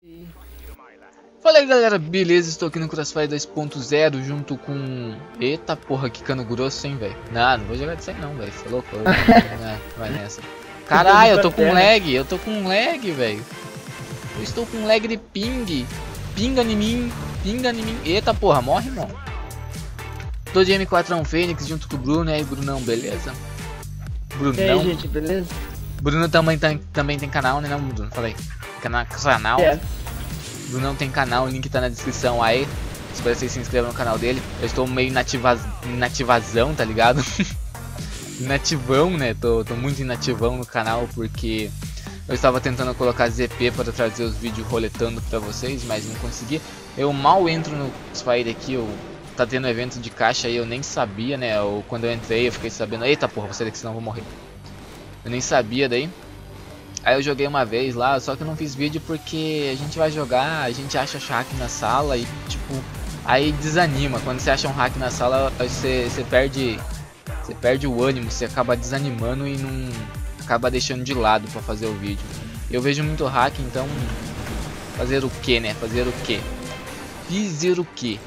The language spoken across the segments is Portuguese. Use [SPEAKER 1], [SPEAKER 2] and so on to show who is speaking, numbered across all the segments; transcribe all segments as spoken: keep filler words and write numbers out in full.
[SPEAKER 1] Fala aí galera, beleza? Estou aqui no Crossfire dois ponto zero junto com... Eita porra, que cano grosso, hein, velho? Não, não vou jogar disso aí não, velho. Você é louco? Não, vai nessa. Caralho, eu tô com lag, eu tô com lag, velho. Eu estou com lag de ping. Pinga em mim, pinga em mim. Eita porra, morre, irmão. Tô de M quatro Fênix junto com o Bruno. E aí, Brunão, beleza? Brunão.
[SPEAKER 2] E aí, gente, beleza?
[SPEAKER 1] Bruno também, tam, também tem canal, né, não, Bruno? Falei. Cana canal.
[SPEAKER 2] É.
[SPEAKER 1] Bruno tem canal, o link tá na descrição aí. Espero que vocês se inscrevam no canal dele. Eu estou meio inativa inativazão, tá ligado? Inativão, né? Tô, tô muito inativão no canal porque eu estava tentando colocar Z P para trazer os vídeos roletando pra vocês, mas não consegui. Eu mal entro no Crossfire aqui, eu tá tendo evento de caixa aí, eu nem sabia, né? Eu, quando eu entrei eu fiquei sabendo, eita porra, vou sair daqui senão eu vou morrer. Eu nem sabia daí. Aí eu joguei uma vez lá, só que eu não fiz vídeo porque a gente vai jogar, a gente acha hack na sala e tipo, aí desanima. Quando você acha um hack na sala, você, você perde você perde o ânimo, você acaba desanimando e não acaba deixando de lado pra fazer o vídeo. Eu vejo muito hack, então fazer o que, né? Fazer o que? Fazer o que?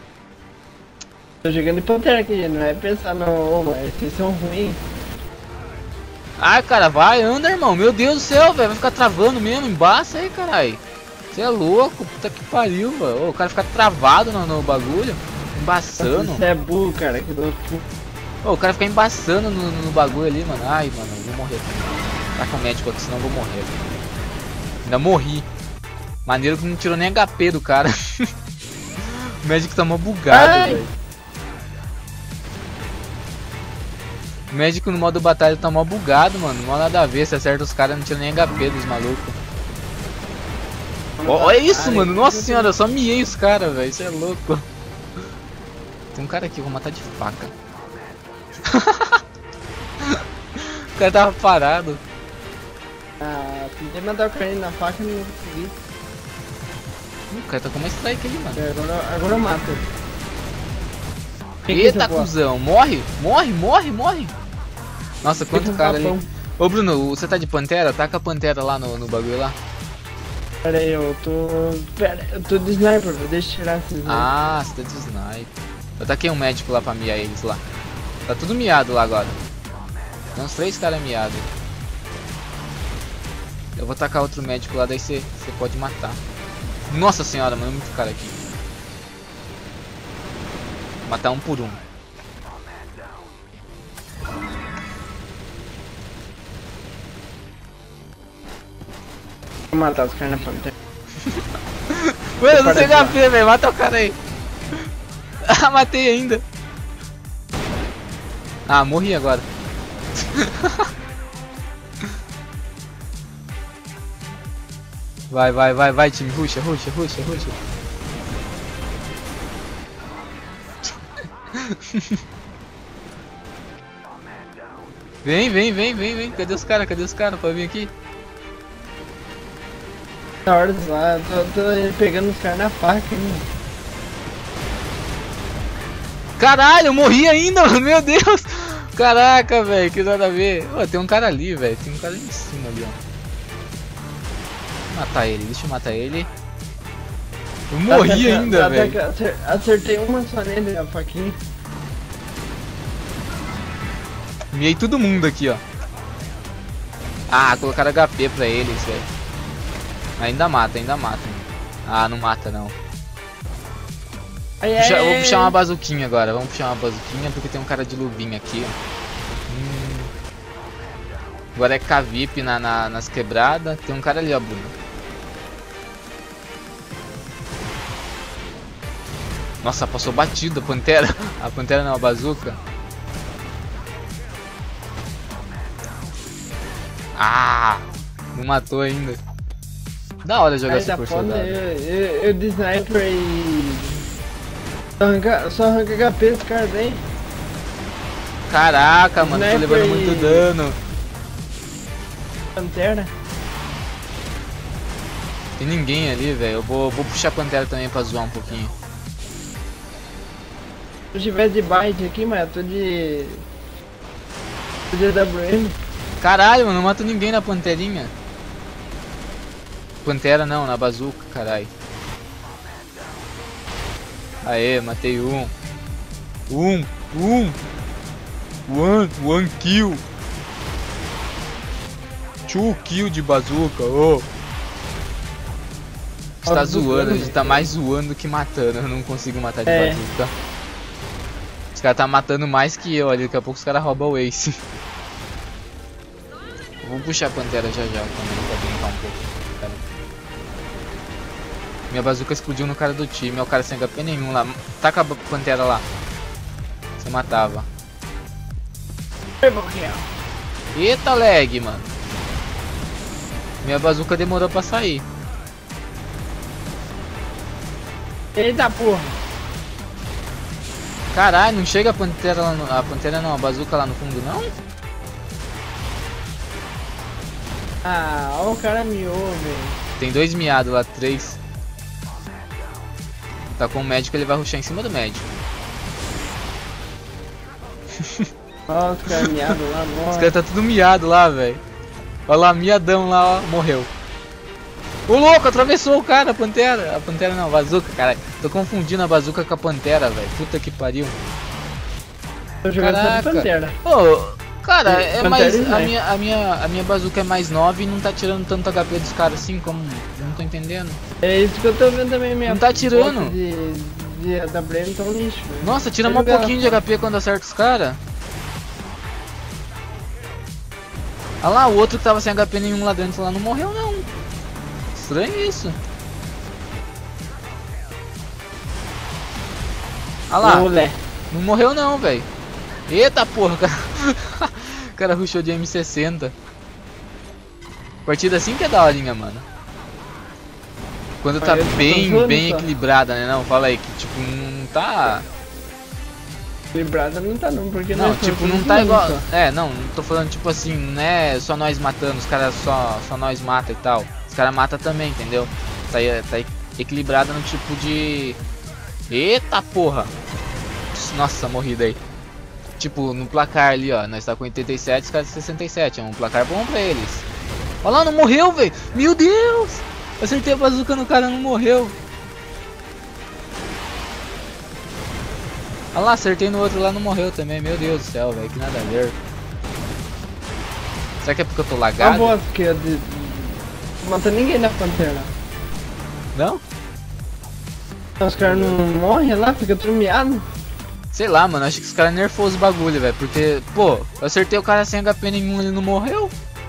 [SPEAKER 2] Tô jogando de Pantera aqui, não é pensar no... Oh, vocês são ruins.
[SPEAKER 1] Ah, cara, vai, anda, irmão. Meu Deus do céu, velho. Vai ficar travando mesmo. Embaça aí, caralho. Você é louco. Puta que pariu, velho. O cara fica travado no, no bagulho. Embaçando.
[SPEAKER 2] Você é burro, cara. Que louco.
[SPEAKER 1] O cara fica embaçando no, no bagulho ali, mano. Ai, mano, eu vou morrer. Tá com o médico aqui, senão eu vou morrer. Ainda morri. Maneiro que não tirou nem H P do cara. O médico tá mó bugado, velho. O médico no modo batalha tá mó bugado, mano. Mó nada a ver, se acerta os caras, não tira nem H P dos malucos. Olha isso, mano. Nossa senhora, eu só miei os caras, velho. Isso é louco. Tem um cara aqui, eu vou matar de faca. O cara tava parado.
[SPEAKER 2] Ah, tentei matar o cara na faca e não consegui.
[SPEAKER 1] O cara tá com uma strike ali, mano.
[SPEAKER 2] Agora, agora eu mato.
[SPEAKER 1] Eita, cuzão. Morre, morre, morre, morre. Nossa, quanto cara ali. Ô Bruno, você tá de Pantera? Taca a Pantera lá no, no bagulho lá.
[SPEAKER 2] Pera aí, eu tô... Pera, eu tô de sniper, deixa eu tirar esses...
[SPEAKER 1] Ah, você tá de sniper. Eu taquei um médico lá pra miar eles lá. Tá tudo miado lá agora. Tem uns três caras miados. Eu vou tacar outro médico lá, daí você pode matar. Nossa senhora, mano, muito cara aqui. Vou matar um por um.
[SPEAKER 2] Vou matar os caras na Pantera.
[SPEAKER 1] Mano, eu não sei H P, velho. Mata o cara aí. Ah, matei ainda. Ah, morri agora. Vai, vai, vai, vai, time. Ruxa, ruxa, ruxa, ruxa. Vem, vem, vem, vem, vem. Cadê os caras? Cadê os caras pra vir aqui?
[SPEAKER 2] Da hora lá, tô, tô pegando os caras na faca, hein?
[SPEAKER 1] Caralho, eu morri ainda, mano. Meu Deus. Caraca, velho, que nada a ver. Ó, tem um cara ali, velho. Tem um cara ali em cima ali, ó. Vou matar ele, deixa eu matar ele. Eu morri tá, ainda, tá, velho.
[SPEAKER 2] Tá, acertei uma só nele, a faquinha.
[SPEAKER 1] Miei todo mundo aqui, ó. Ah, colocaram H P pra eles, velho. Ainda mata, ainda mata. Ah, não mata não.
[SPEAKER 2] Ai,
[SPEAKER 1] Puxa,
[SPEAKER 2] ai,
[SPEAKER 1] vou puxar uma bazuquinha agora. Vamos puxar uma bazuquinha porque tem um cara de luvinha aqui, ó. Hum. Agora é K V I P na, na, nas quebradas. Tem um cara ali, ó, Bruno. Nossa, passou batido a Pantera. A Pantera não, a bazuca. Ah, não matou ainda. Da hora jogar Super Soldado.
[SPEAKER 2] Eu, eu, eu de sniper e... Só arranca, só arranca H P esse cara daí.
[SPEAKER 1] Caraca, mano, tô levando muito dano.
[SPEAKER 2] Pantera.
[SPEAKER 1] Tem ninguém ali, velho. Eu vou, vou puxar a Pantera também pra zoar um pouquinho.
[SPEAKER 2] Se eu tiver de bite aqui, mas eu tô de... Tô de A W M.
[SPEAKER 1] Caralho, mano, não mato ninguém na Panterinha. Pantera não, na bazuca, caralho. Aê, matei um. Um, um. One, one kill. Two kill de bazuca, ô. Oh. Você tá zoando, a gente tá mais zoando do que matando. Eu não consigo matar de é. bazuca. Os caras tá matando mais que eu ali, daqui a pouco os caras roubam o Ace. Vou puxar a Pantera já já também pra brincar um pouco. Cara. Minha bazuca explodiu no cara do time, é o cara sem H P nenhum lá. Taca a Pantera lá. Você matava. Eita lag, mano. Minha bazuca demorou pra sair.
[SPEAKER 2] Eita porra.
[SPEAKER 1] Caralho, não chega a Pantera lá no... A Pantera não, a bazuca lá no fundo não?
[SPEAKER 2] Ah, olha o cara miou, velho.
[SPEAKER 1] Tem dois miados lá, três. Tá com o médico, ele vai rushar em cima do médico.
[SPEAKER 2] Olha os caras miados lá, morre.
[SPEAKER 1] Os caras tá tudo miado lá, velho. Olha lá, miadão lá, ó, morreu. O louco, atravessou o cara, a Pantera. A Pantera não, a bazuca, caralho. Tô confundindo a bazuca com a Pantera, velho. Puta que pariu.
[SPEAKER 2] Tô jogando só de Pantera.
[SPEAKER 1] Ô, cara, é, é mais.
[SPEAKER 2] Pantera,
[SPEAKER 1] a minha, a, minha, a minha bazuca é mais nova e não tá tirando tanto H P dos caras assim, como. Eu não tô entendendo.
[SPEAKER 2] É isso que eu tô vendo também, minha.
[SPEAKER 1] Não tá tirando.
[SPEAKER 2] De, de A W M tá um lixo, velho.
[SPEAKER 1] Nossa, tira um pouquinho de H P quando acerta os caras. Olha lá, o outro que tava sem H P nenhum lá dentro lá não morreu não. Estranho isso. Olha lá. Olé. Não morreu não, velho. Eita porra, cara. O cara rushou de M sessenta. Partida assim que é da horinha, mano. Quando tá bem, bem equilibrada, né? Não, fala aí que tipo, não tá...
[SPEAKER 2] Equilibrada não tá não, porque
[SPEAKER 1] não, tipo, não tá igual... É, não, não tô falando tipo assim, não é só nós matando, os caras só, só nós mata e tal. Os caras matam também, entendeu? Tá, tá equilibrada no tipo de... Eita porra! Nossa, morri daí. Tipo, no placar ali, ó, nós tá com oitenta e sete, os caras sessenta e sete. É um placar bom pra eles. Olha lá, não morreu, velho! Meu Deus! Acertei a bazuca no cara, não morreu. Olha lá, acertei no outro lá, não morreu também. Meu Deus do céu, velho, que nada a ver. Será que é porque eu tô lagado?
[SPEAKER 2] A voz que é de... Não mata ninguém na Pantera.
[SPEAKER 1] Não?
[SPEAKER 2] Os caras não morrem lá, fica tudo miado.
[SPEAKER 1] Sei lá, mano, acho que os caras nerfou os bagulho, velho. Porque, pô, eu acertei o cara sem H P nenhum, ele não morreu.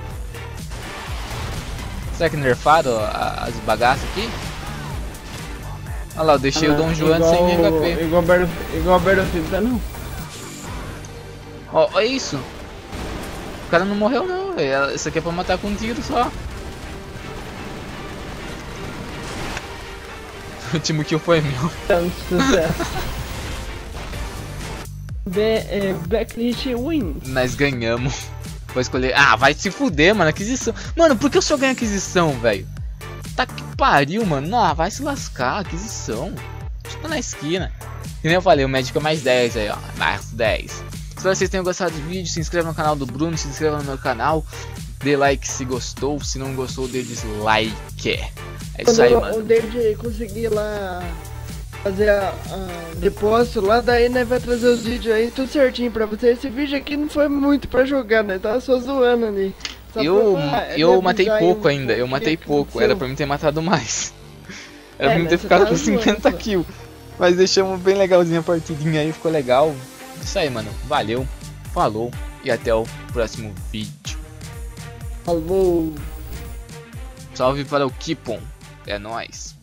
[SPEAKER 1] Será que nerfaram as bagaças aqui? Olha lá, eu deixei ah, o Dom Juan sem H P.
[SPEAKER 2] Igual Battle, igual Battlefield, tá não?
[SPEAKER 1] Ó, olha isso. O cara não morreu não, velho. Isso aqui é pra matar com um tiro só. O último kill foi meu.
[SPEAKER 2] Tanto sucesso. Be é, Blacklist wins.
[SPEAKER 1] Nós ganhamos. Vou escolher. Ah, vai se fuder, mano. Aquisição. Mano, por que eu só ganho aquisição, velho? Tá que pariu, mano. Não, vai se lascar. Aquisição. Tá na esquina. E nem eu falei, o médico é mais dez aí, ó. Mais dez. Espero que vocês tenham gostado do vídeo. Se inscreva no canal do Bruno. Se inscreva no meu canal. Dê like se gostou. Se não gostou, dê dislike. É isso aí, mano.
[SPEAKER 2] O David conseguir lá fazer a, a depósito lá, daí né, vai trazer os vídeos aí tudo certinho pra você. Esse vídeo aqui não foi muito pra jogar, né? Tava só zoando ali. Só
[SPEAKER 1] eu pra, eu matei pouco ainda, eu matei pouco. Era pra mim ter matado mais. Era é, pra mim ter ficado com cinquenta kills. Mas deixamos bem legalzinho a partidinha aí, ficou legal. Isso aí, mano. Valeu, falou e até o próximo vídeo.
[SPEAKER 2] Falou.
[SPEAKER 1] Salve para o Kipon. É nóis.